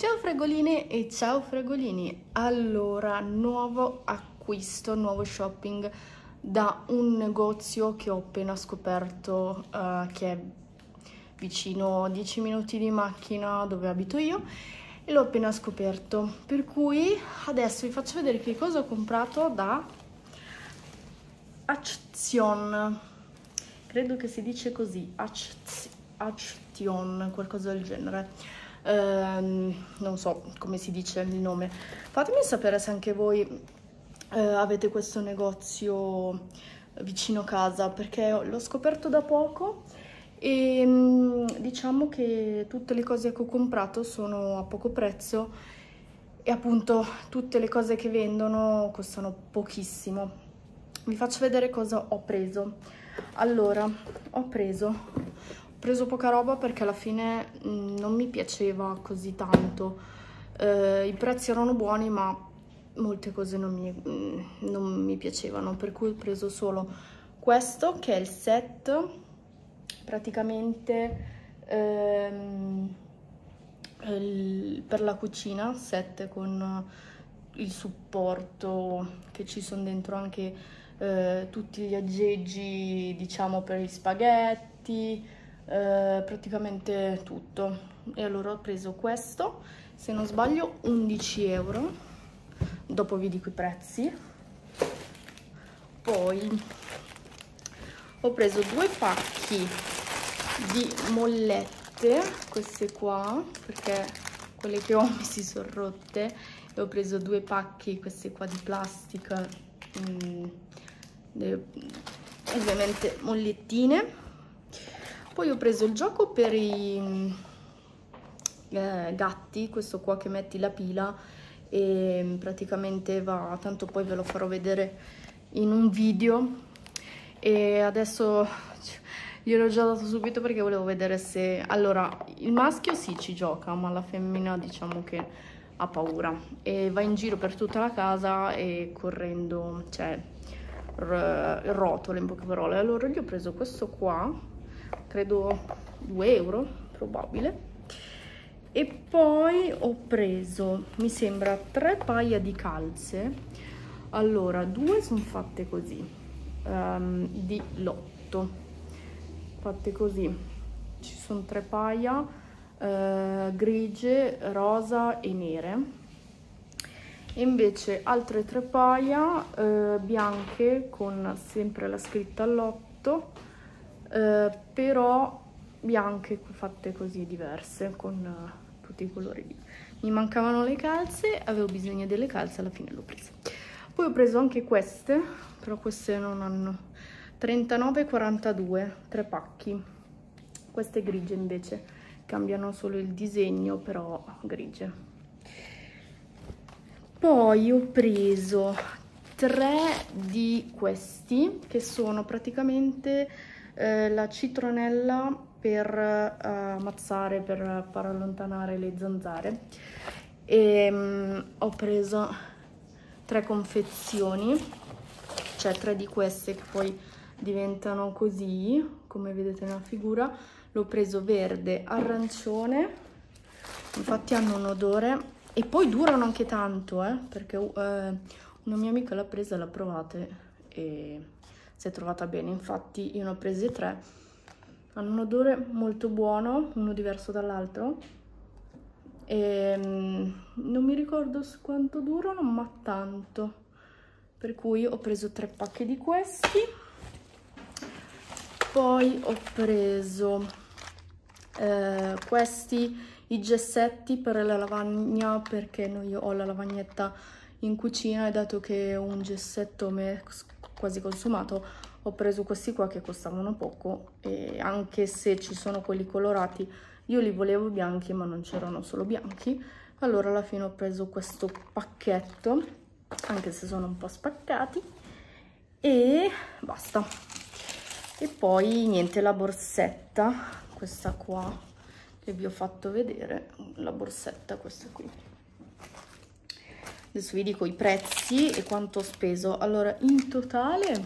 Ciao fregoline e ciao fregolini. Allora, nuovo acquisto, nuovo shopping da un negozio che ho appena scoperto, che è vicino 10 minuti di macchina dove abito io, e l'ho appena scoperto, per cui adesso vi faccio vedere che cosa ho comprato da Action. Credo che si dice così, Action, qualcosa del genere. Non so come si dice il nome. Fatemi sapere se anche voi avete questo negozio vicino casa, perché l'ho scoperto da poco e diciamo che tutte le cose che ho comprato sono a poco prezzo e appunto tutte le cose che vendono costano pochissimo. Vi faccio vedere cosa ho preso. Allora, ho preso poca roba perché alla fine non mi piaceva così tanto. I prezzi erano buoni, ma molte cose non mi piacevano, per cui ho preso solo questo, che è il set, praticamente per la cucina, set con il supporto, che ci sono dentro anche tutti gli aggeggi, diciamo, per gli spaghetti, praticamente tutto. E allora ho preso questo, se non sbaglio 11 euro, dopo vi dico i prezzi. Poi ho preso 2 pacchi di mollette, queste qua, perché quelle che ho mi si sono rotte, e ho preso 2 pacchi, queste qua di plastica, ovviamente mollettine. Poi ho preso il gioco per i gatti, questo qua che metti la pila e praticamente va, tanto poi ve lo farò vedere in un video, e adesso gliel'ho già dato subito perché volevo vedere se... Allora, il maschio sì ci gioca, ma la femmina diciamo che ha paura e va in giro per tutta la casa e correndo, cioè rotola, in poche parole. Allora gli ho preso questo qua, credo 2 euro, probabile. E poi ho preso, mi sembra, 3 paia di calze. Allora, 2 sono fatte così, di lotto, fatte così. Ci sono 3 paia, grigie, rosa e nere. E invece altre 3 paia bianche con sempre la scritta lotto, però bianche fatte così diverse, con tutti i colori. Mi mancavano le calze, avevo bisogno delle calze, alla fine l'ho presa. Poi ho preso anche queste, però queste non hanno 39,42, 3 pacchi. Queste grigie invece, cambiano solo il disegno, però grigie. Poi ho preso 3 di questi, che sono praticamente la citronella per ammazzare, per far allontanare le zanzare. E ho preso 3 confezioni, cioè 3 di queste che poi diventano così, come vedete nella figura. L'ho preso verde, arancione, infatti hanno un odore e poi durano anche tanto, perché una mia amica l'ha presa, l'ha provata e si è trovata bene. Infatti io ne ho prese 3, hanno un odore molto buono, uno diverso dall'altro, e non mi ricordo quanto durano, ma tanto, per cui ho preso 3 pacchi di questi. Poi ho preso questi, i gessetti per la lavagna, perché io ho la lavagnetta in cucina e dato che un gessetto mi è quasi consumato, ho preso questi qua che costavano poco, e anche se ci sono quelli colorati, io li volevo bianchi ma non c'erano solo bianchi, allora alla fine ho preso questo pacchetto, anche se sono un po' spaccati, e basta. E poi niente, la borsetta, questa qua che vi ho fatto vedere, la borsetta, questa qui. Adesso vi dico i prezzi e quanto ho speso. Allora, in totale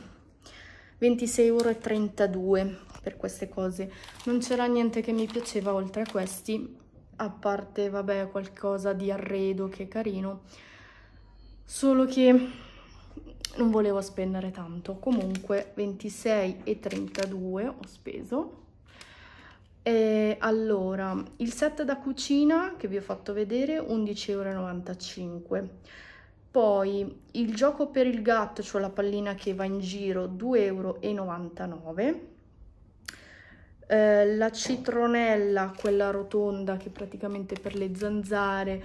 26,32 € per queste cose. Non c'era niente che mi piaceva oltre a questi, a parte, vabbè, qualcosa di arredo che è carino, solo che non volevo spendere tanto. Comunque 26,32 ho speso. E allora, il set da cucina che vi ho fatto vedere, 11,95 €. Poi il gioco per il gatto, cioè la pallina che va in giro, 2,99 €. La citronella, quella rotonda che praticamente per le zanzare,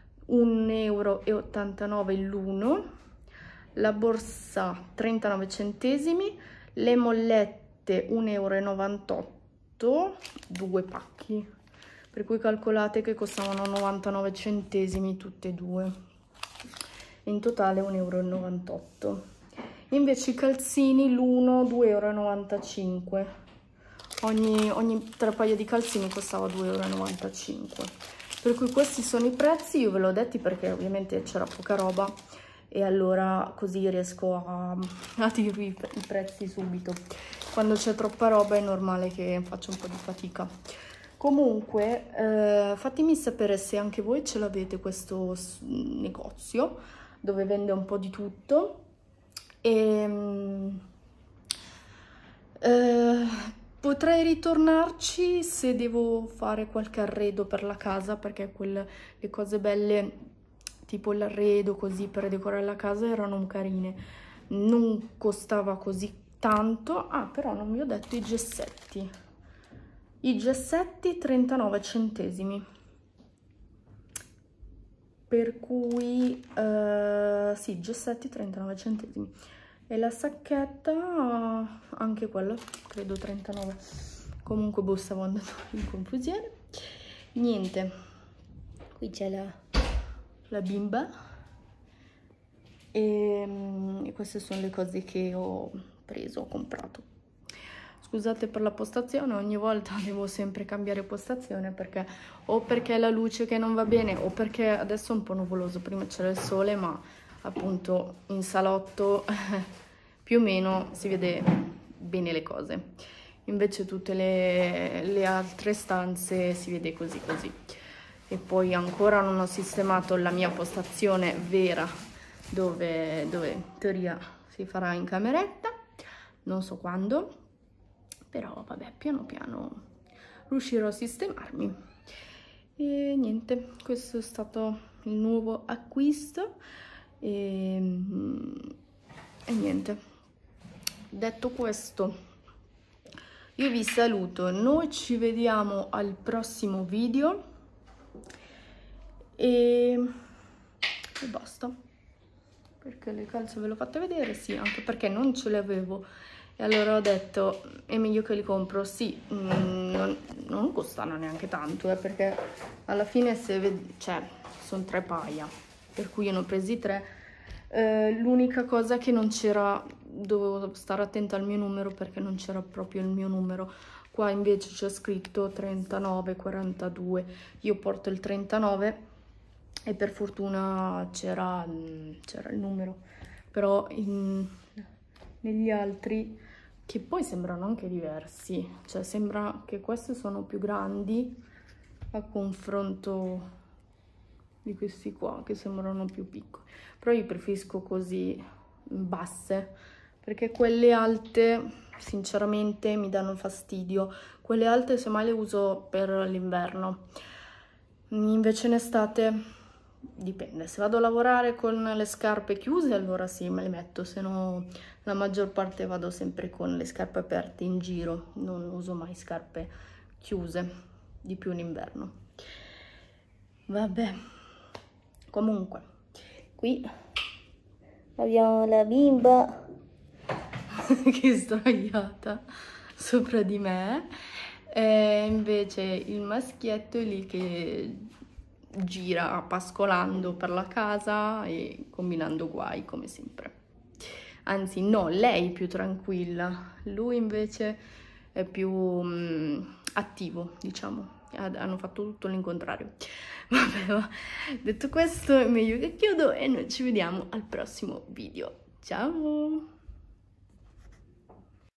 1,89 € l'uno. La borsa 39 centesimi, le mollette 1,98 €, due pacchi, per cui calcolate che costavano 99 centesimi tutte e due, in totale 1,98 €. Invece i calzini l'uno 2,95 €, ogni 3 paia di calzini costava 2,95 €, per cui questi sono i prezzi. Io ve l'ho detti perché ovviamente c'era poca roba e allora così riesco a dirvi i prezzi subito. Quando c'è troppa roba è normale che faccia un po' di fatica. Comunque fatemi sapere se anche voi ce l'avete questo negozio dove vende un po' di tutto, e potrei ritornarci se devo fare qualche arredo per la casa, perché le cose belle tipo l'arredo così per decorare la casa erano carine, non costava così tanto. Ah, però non vi ho detto i gessetti. I gessetti 39 centesimi, per cui sì, gessetti 39 centesimi, e la sacchetta anche quella credo 39. Comunque boh, stavo andando in confusione. Niente, qui c'è la bimba e queste sono le cose che ho preso, ho comprato. Scusate per la postazione, ogni volta devo sempre cambiare postazione perché o perché è la luce che non va bene o perché adesso è un po' nuvoloso. Prima c'era il sole, ma appunto in salotto più o meno si vede bene le cose, invece tutte le altre stanze si vede così così. E poi ancora non ho sistemato la mia postazione vera dove in teoria si farà in cameretta, non so quando, però vabbè, piano piano riuscirò a sistemarmi. E niente, questo è stato il nuovo acquisto e niente, detto questo io vi saluto, noi ci vediamo al prossimo video e basta, perché le calze ve le ho fatte vedere, sì, anche perché non ce le avevo e allora ho detto è meglio che li compro. Sì, non costano neanche tanto, perché alla fine se vedi, cioè sono 3 paia, per cui io ne ho presi 3. L'unica cosa che non c'era, dovevo stare attenta al mio numero perché non c'era proprio il mio numero. Qua invece c'è scritto 39,42, io porto il 39 e per fortuna c'era il numero, però negli altri, che poi sembrano anche diversi, cioè sembra che queste sono più grandi a confronto di questi qua che sembrano più piccoli, però io preferisco così basse, perché quelle alte sinceramente mi danno fastidio. Quelle alte semmai le uso per l'inverno, invece in estate dipende, se vado a lavorare con le scarpe chiuse allora sì me le metto, se no la maggior parte vado sempre con le scarpe aperte in giro, non uso mai scarpe chiuse, di più in inverno. Vabbè, comunque qui abbiamo la bimba che è sdraiata sopra di me e invece il maschietto è lì che gira pascolando per la casa e combinando guai come sempre. Anzi no, lei è più tranquilla, lui invece è più attivo, diciamo. Hanno fatto tutto l'incontrario. Vabbè, ma detto questo è meglio che chiudo e noi ci vediamo al prossimo video. Ciao!